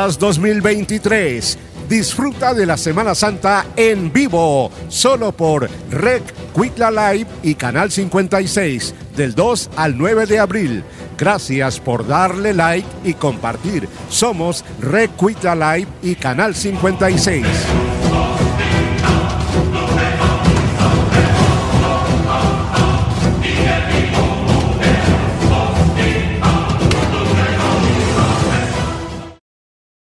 Fiestas 2023. Disfruta de la Semana Santa en vivo, solo por Rec Cuitla Live y Canal 56, del 2 al 9 de abril. Gracias por darle like y compartir. Somos Rec Cuitla Live y Canal 56.